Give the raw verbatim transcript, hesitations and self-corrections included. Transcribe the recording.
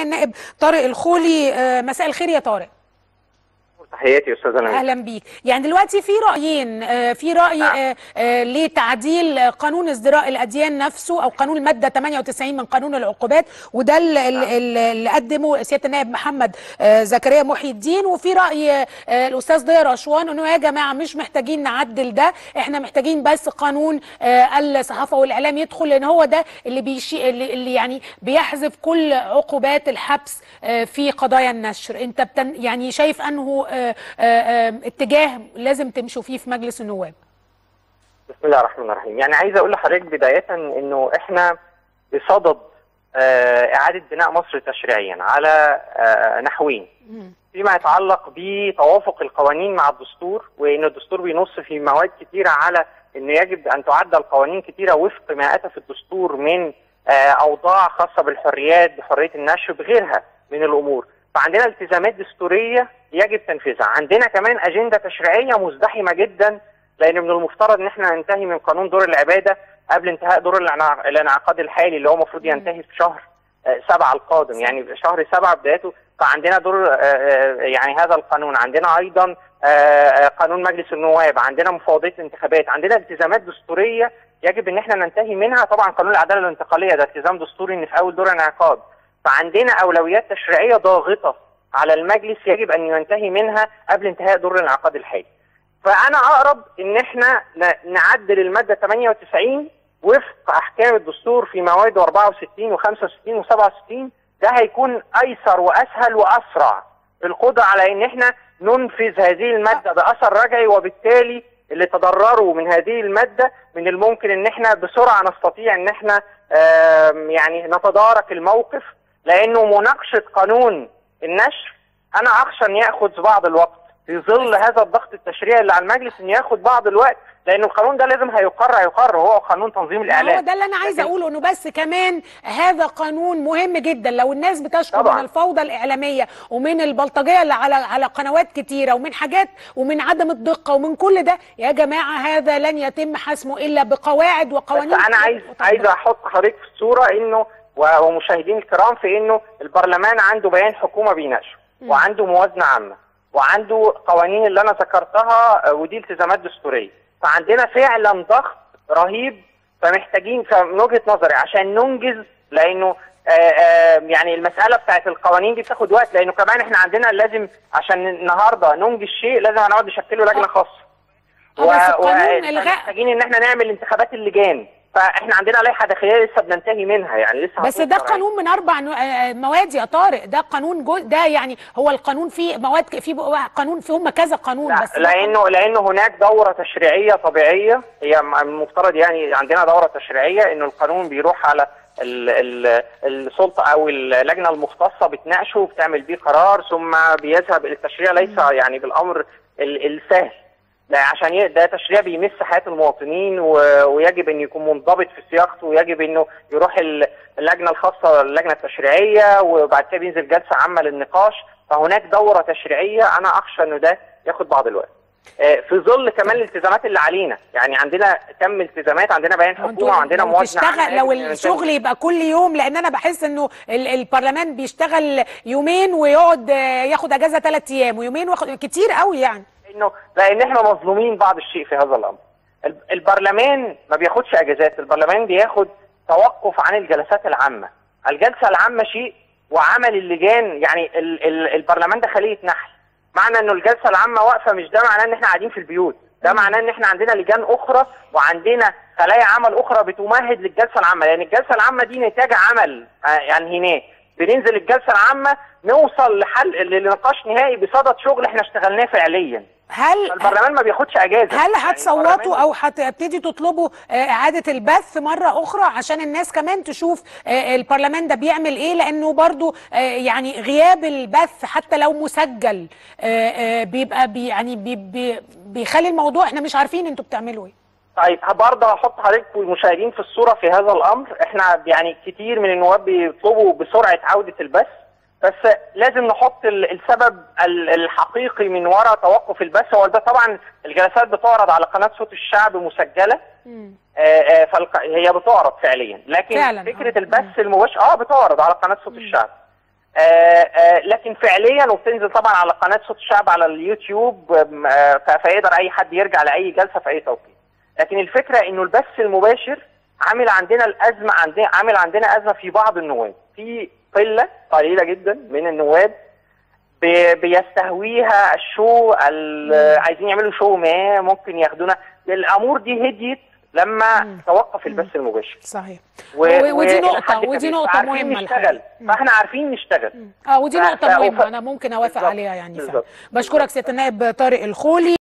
النائب طارق الخولي. مساء الخير يا طارق. تحياتي يا استاذه نمير. اهلا بيك. يعني دلوقتي في رايين، في راي لتعديل قانون ازدراء الاديان نفسه او قانون الماده ثمانية وتسعين من قانون العقوبات، وده اللي قدمه سياده النائب محمد زكريا محي الدين، وفي راي الاستاذ ضياء رشوان انه يا جماعه مش محتاجين نعدل ده، احنا محتاجين بس قانون الصحافه والاعلام يدخل، لان هو ده اللي بيشي اللي يعني بيحذف كل عقوبات الحبس في قضايا النشر. انت بتن يعني شايف انه آآ آآ اتجاه لازم تمشوا فيه في مجلس النواب؟ بسم الله الرحمن الرحيم. يعني عايز اقول لحضرتك بدايه انه احنا بصدد اعاده بناء مصر تشريعيا على نحوين فيما يتعلق بتوافق القوانين مع الدستور، وان الدستور بينص في مواد كثيره على انه يجب ان تعدل قوانين كثيره وفق ما اتى في الدستور من اوضاع خاصه بالحريات، بحريه النشر، بغيرها من الامور. فعندنا التزامات دستوريه يجب تنفيذها. عندنا كمان اجنده تشريعيه مزدحمه جدا، لان من المفترض ان احنا ننتهي من قانون دور العباده قبل انتهاء دور الانعقاد الحالي اللي هو المفروض ينتهي في شهر سبعة القادم، يعني شهر سبعة بدايته. فعندنا دور يعني هذا القانون، عندنا ايضا قانون مجلس النواب، عندنا مفوضيه الانتخابات، عندنا التزامات دستوريه يجب ان احنا ننتهي منها. طبعا قانون العداله الانتقاليه ده التزام دستوري ان في اول دور انعقاد. فعندنا اولويات تشريعيه ضاغطه على المجلس يجب ان ينتهي منها قبل انتهاء دور الانعقاد الحالي. فانا اقرب ان احنا نعدل الماده ثمانية وتسعين وفق احكام الدستور في مواده أربعة وستين وخمسة وستين وسبعة وستين. ده هيكون ايسر واسهل واسرع في القدره على ان احنا ننفذ هذه الماده باثر رجعي، وبالتالي اللي تضرروا من هذه الماده من الممكن ان احنا بسرعه نستطيع ان احنا يعني نتدارك الموقف، لانه مناقشه قانون النشر انا اخشى ان ياخذ بعض الوقت في ظل هذا الضغط التشريعي اللي على المجلس، ان ياخذ بعض الوقت، لان القانون ده لازم هيقر هيقر هو قانون تنظيم الاعلام. هو ده اللي انا عايزه اقوله، انه بس كمان هذا قانون مهم جدا. لو الناس بتشكو من الفوضى الاعلاميه ومن البلطجيه اللي على على قنوات كتيره ومن حاجات ومن عدم الدقه ومن كل ده، يا جماعه هذا لن يتم حسمه الا بقواعد وقوانين. بس انا عايز عايز احط حضرتك في الصوره انه ومشاهدين الكرام في انه البرلمان عنده بيان حكومه بيناقشه، وعنده موازنه عامه، وعنده قوانين اللي انا ذكرتها، ودي التزامات دستوريه. فعندنا فعلا ضغط رهيب. فمحتاجين من وجهه نظري عشان ننجز، لانه آآ آآ يعني المساله بتاعت القوانين دي بتاخد وقت، لانه كمان احنا عندنا لازم عشان النهارده ننجز شيء لازم هنقعد نشكله لجنه خاصه. ومحتاجين ان احنا نعمل انتخابات اللجان. فاحنا عندنا لائحه داخليه لسه بننتهي منها، يعني لسه. بس ده قانون من اربع مواد يا طارق، ده قانون جو ده يعني هو القانون فيه مواد، فيه قانون فيه هم كذا قانون. لا، بس لانه لانه هناك دوره تشريعيه طبيعيه، هي المفترض يعني عندنا دوره تشريعيه انه القانون بيروح على ال ال السلطه او اللجنه المختصه بتناقشه وبتعمل بيه قرار، ثم بيذهب الى التشريع. ليس يعني بالامر السهل، لا، عشان ده تشريع بيمس حياه المواطنين، ويجب ان يكون منضبط في سياقته، ويجب انه يروح اللجنه الخاصه اللجنه التشريعيه، وبعد كده بينزل جلسه عامه للنقاش. فهناك دوره تشريعيه انا اخشى انه ده ياخد بعض الوقت، في ظل كمان الالتزامات اللي علينا. يعني عندنا كم التزامات، عندنا بيان حكومه وعندنا موازنه عامه. لو الشغل يبقى كل يوم، لان انا بحس انه البرلمان بيشتغل يومين ويقعد ياخد اجازه ثلاث ايام، ويومين وياخد كتير قوي يعني. انه لان احنا مظلومين بعض الشيء في هذا الامر. البرلمان ما بياخدش اجازات، البرلمان بياخد توقف عن الجلسات العامه. الجلسه العامه شيء، وعمل اللجان يعني ال ال البرلمان ده خليه نحل. معنى انه الجلسه العامه واقفه مش ده معناه ان احنا قاعدين في البيوت، ده معناه ان احنا عندنا لجان اخرى وعندنا خلايا عمل اخرى بتمهد للجلسه العامه، لان الجلسه العامه دي نتاج عمل. يعني هناك بننزل الجلسه العامه نوصل لحل لنقاش نهائي بصدد شغل احنا اشتغلناه فعليا. هل البرلمان ما بياخدش اجازه؟ هل هتصوتوا او هتبتدي تطلبوا اعاده البث مره اخرى عشان الناس كمان تشوف البرلمان ده بيعمل ايه؟ لانه برضو يعني غياب البث حتى لو مسجل بيبقى بي يعني بي بيخلي الموضوع احنا مش عارفين انتوا بتعملوا ايه. طيب برضه هحط حضرتك والمشاهدين في الصوره في هذا الامر. احنا يعني كتير من النواب بيطلبوا بسرعه عوده البث، بس لازم نحط السبب الحقيقي من وراء توقف البث. هو ده طبعا الجلسات بتعرض على قناه صوت الشعب مسجله، هي بتعرض فعليا، لكن فعلا. فكره البث المباشر اه بتعرض على قناه صوت مم. الشعب. آه آه لكن فعليا، وبتنزل طبعا على قناه صوت الشعب على اليوتيوب، آه فيقدر اي حد يرجع لاي جلسه في اي توقيت. لكن الفكره انه البث المباشر عامل عندنا الازمه، عندنا عامل عندنا ازمه في بعض النواب، في قله قليله جدا من النواب بيستهويها الشو، عايزين يعملوا شو ما ممكن ياخدونا. الامور دي هديت لما مم. توقف البث المباشر. صحيح. و... ودي نقطه ودي نقطه مهمه نشتغل، فاحنا عارفين نشتغل. اه ودي نقطه مهمه انا ممكن اوافق عليها يعني. بشكرك سياده النائب طارق الخولي.